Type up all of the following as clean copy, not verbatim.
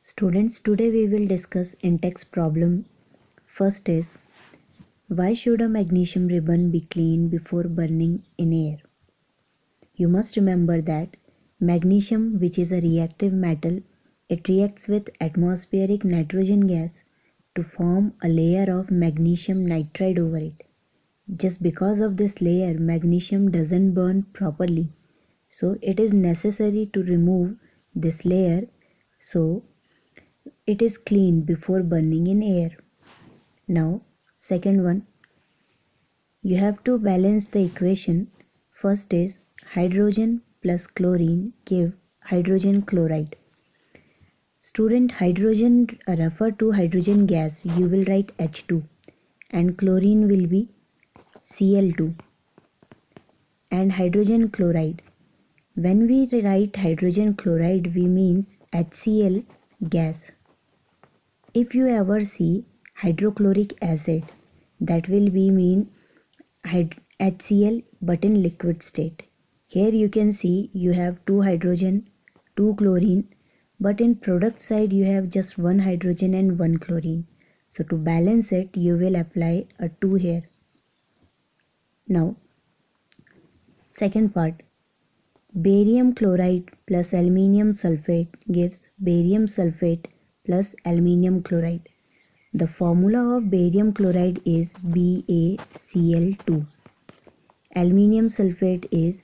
Students, today we will discuss in-text problem. First is, why should a magnesium ribbon be cleaned before burning in air? You must remember that magnesium, which is a reactive metal, it reacts with atmospheric nitrogen gas to form a layer of magnesium nitride over it. Just because of this layer, magnesium doesn't burn properly. So it is necessary to remove this layer so it is cleaned before burning in air. Now, second one, you have to balance the equation. First is hydrogen plus chlorine give hydrogen chloride. Student, hydrogen refer to hydrogen gas, you will write H2 and chlorine will be Cl2 and hydrogen chloride. When we write hydrogen chloride, we means HCl gas. If you ever see hydrochloric acid, that will be mean HCl but in liquid state. Here you can see you have 2 hydrogen, 2 chlorine, but in product side you have just 1 hydrogen and 1 chlorine. So to balance it, you will apply a 2 here. Now, second part, barium chloride plus aluminium sulfate gives barium sulfate plus aluminium chloride. The formula of barium chloride is BaCl2. Aluminium sulfate is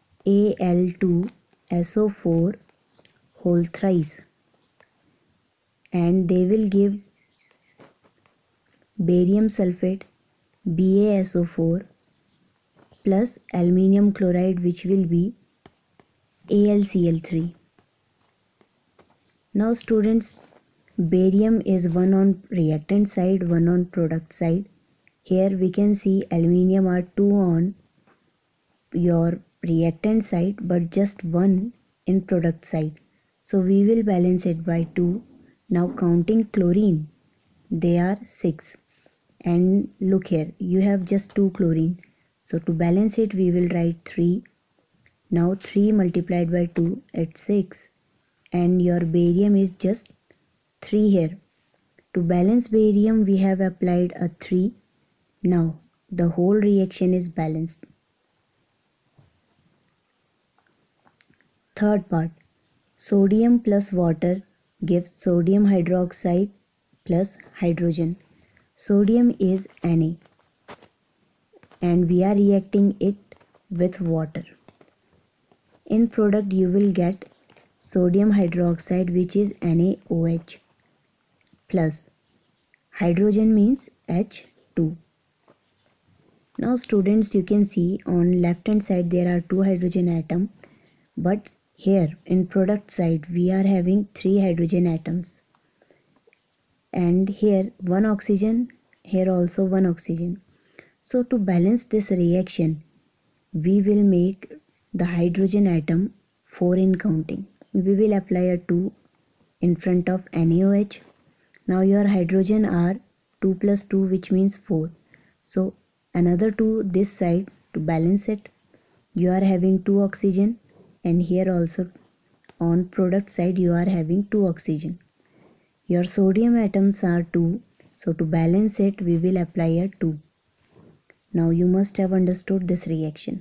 Al2SO4 whole thrice. And they will give barium sulfate BaSO4 plus aluminium chloride, which will be AlCl3. Now students, barium is one on reactant side, one on product side. Here we can see aluminium are 2 on your reactant side but just 1 in product side. So we will balance it by 2. Now counting chlorine, they are 6. And look here, you have just 2 chlorine. So to balance it, we will write 3. Now 3 multiplied by 2, it's 6. And your barium is just 3 here. To balance barium, we have applied a 3. Now the whole reaction is balanced. Third part, sodium plus water gives sodium hydroxide plus hydrogen. Sodium is Na and we are reacting it with water. In product you will get sodium hydroxide, which is NaOH plus hydrogen means H2. Now students, you can see on left hand side there are 2 hydrogen atoms, but here in product side we are having 3 hydrogen atoms, and here 1 oxygen, here also 1 oxygen. So to balance this reaction, we will make the hydrogen atom 4 in counting. We will apply a 2 in front of NaOH. Now your hydrogen are 2 plus 2, which means 4. So another 2 this side to balance it. You are having 2 oxygen, and here also on product side you are having 2 oxygen. Your sodium atoms are 2. So to balance it, we will apply a 2. Now you must have understood this reaction.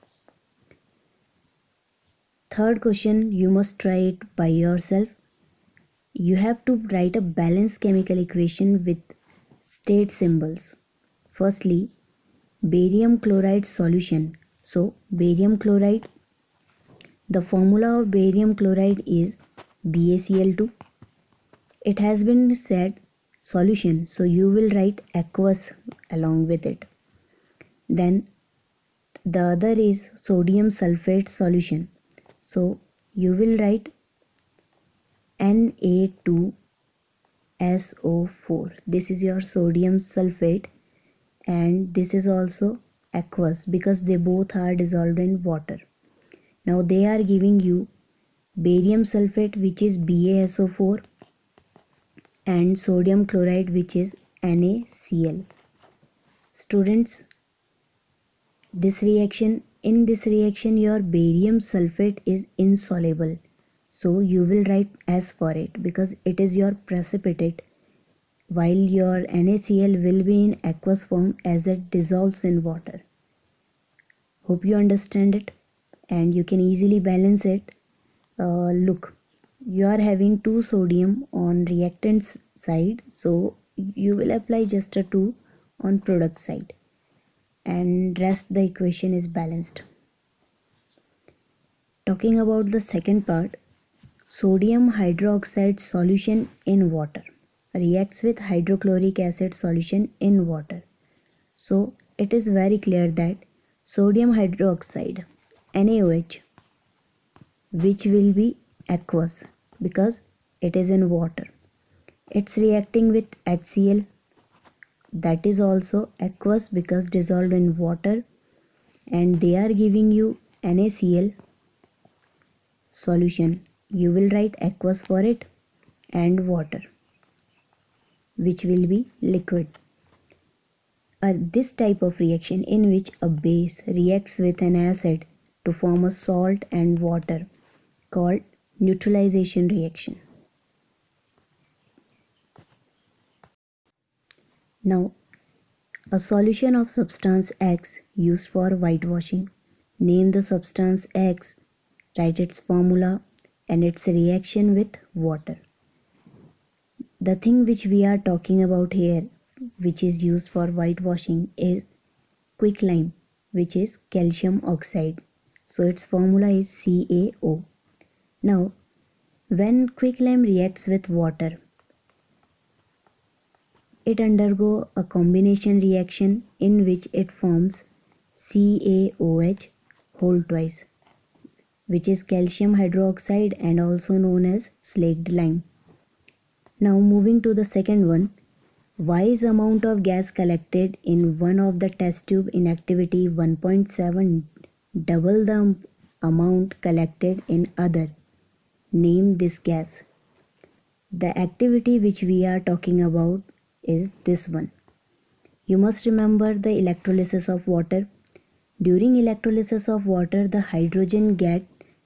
Third question, you must try it by yourself. You have to write a balanced chemical equation with state symbols. Firstly, barium chloride solution. So barium chloride, the formula of barium chloride is BaCl2. It has been said solution, so you will write aqueous along with it. Then the other is sodium sulfate solution. So you will write Na2SO4. This is your sodium sulfate, and this is also aqueous because they both are dissolved in water. Now they are giving you barium sulfate, which is BaSO4, and sodium chloride, which is NaCl. Students, in this reaction your barium sulfate is insoluble. So you will write S for it because it is your precipitate, while your NaCl will be in aqueous form as it dissolves in water. Hope you understand it and you can easily balance it. Look, you are having 2 sodium on reactant side, so you will apply just a 2 on product side and rest the equation is balanced. Talking about the second part, sodium hydroxide solution in water reacts with hydrochloric acid solution in water. So it is very clear that sodium hydroxide NaOH, which will be aqueous because it is in water, it's reacting with HCl, that is also aqueous because dissolved in water, and they are giving you NaCl solution. You will write aqueous for it and water, which will be liquid. This type of reaction in which a base reacts with an acid to form a salt and water called neutralization reaction. Now, a solution of substance X used for whitewashing. Name the substance X, write its formula and its reaction with water. The thing which we are talking about here, which is used for whitewashing, is quicklime, which is calcium oxide. So its formula is CaO. Now, when quicklime reacts with water, it undergo a combination reaction in which it forms CaOH whole twice, which is calcium hydroxide and also known as slaked lime. Now moving to the second one, why is amount of gas collected in one of the test tube in activity 1.7 double the amount collected in other? Name this gas. The activity which we are talking about is this one. You must remember the electrolysis of water. During electrolysis of water, the hydrogen gas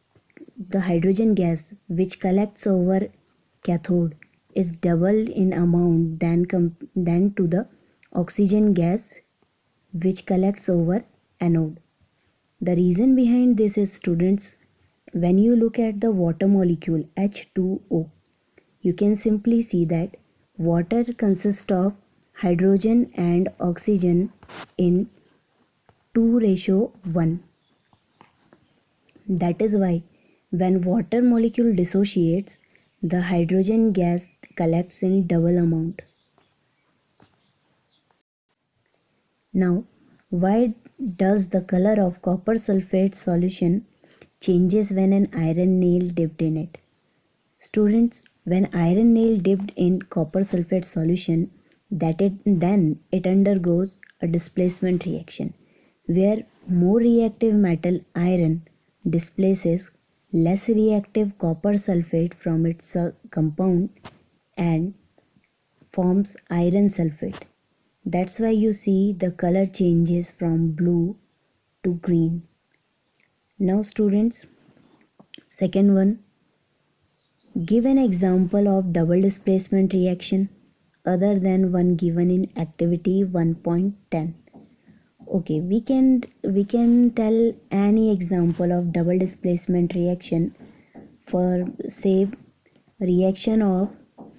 which collects over cathode is double in amount than to the oxygen gas which collects over anode. The reason behind this is, students, when you look at the water molecule H2O, you can simply see that water consists of hydrogen and oxygen in 2:1. That is why when water molecule dissociates, the hydrogen gas collects in double amount. Now, why does the color of copper sulfate solution changes when an iron nail dipped in it? Students, when iron nail dipped in copper sulfate solution, then it undergoes a displacement reaction where more reactive metal iron displaces less reactive copper sulfate from its compound and forms iron sulfate. That's why you see the color changes from blue to green. Now students, second one, give an example of double displacement reaction other than one given in activity 1.10. Okay, we can tell any example of double displacement reaction. For say reaction of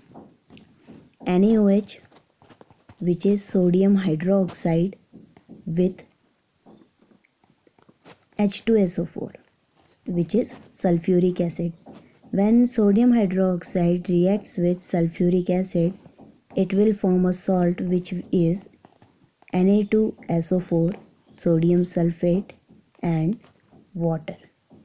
NaOH, which is sodium hydroxide, with H2SO4, which is sulfuric acid. When sodium hydroxide reacts with sulfuric acid, it will form a salt which is Na2SO4, sodium sulfate and water.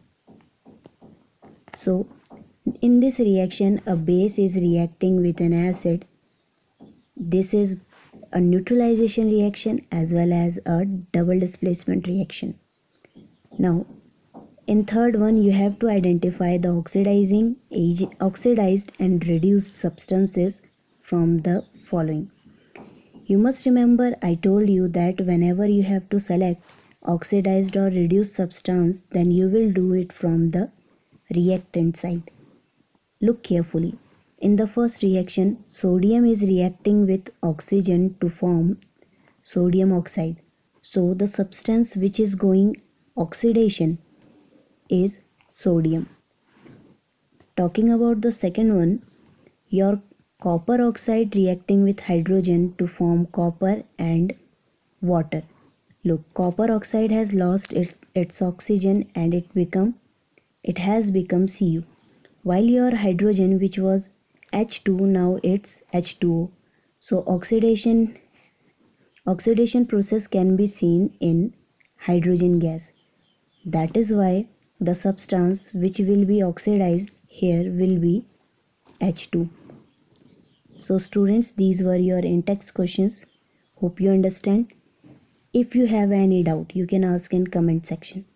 So in this reaction, a base is reacting with an acid. This is a neutralization reaction as well as a double displacement reaction. Now, in third one, you have to identify the oxidized and reduced substances from the following. You must remember I told you that whenever you have to select oxidized or reduced substance, then you will do it from the reactant side. Look carefully. In the first reaction, sodium is reacting with oxygen to form sodium oxide. So the substance which is going oxidation is sodium. Talking about the second one, your copper oxide reacting with hydrogen to form copper and water. Look, copper oxide has lost its oxygen and it has become Cu. While your hydrogen, which was H2, now it's H2O. So oxidation process can be seen in hydrogen gas. That is why the substance which will be oxidized here will be H2. So students, these were your in-text questions. Hope you understand. If you have any doubt, you can ask in comment section.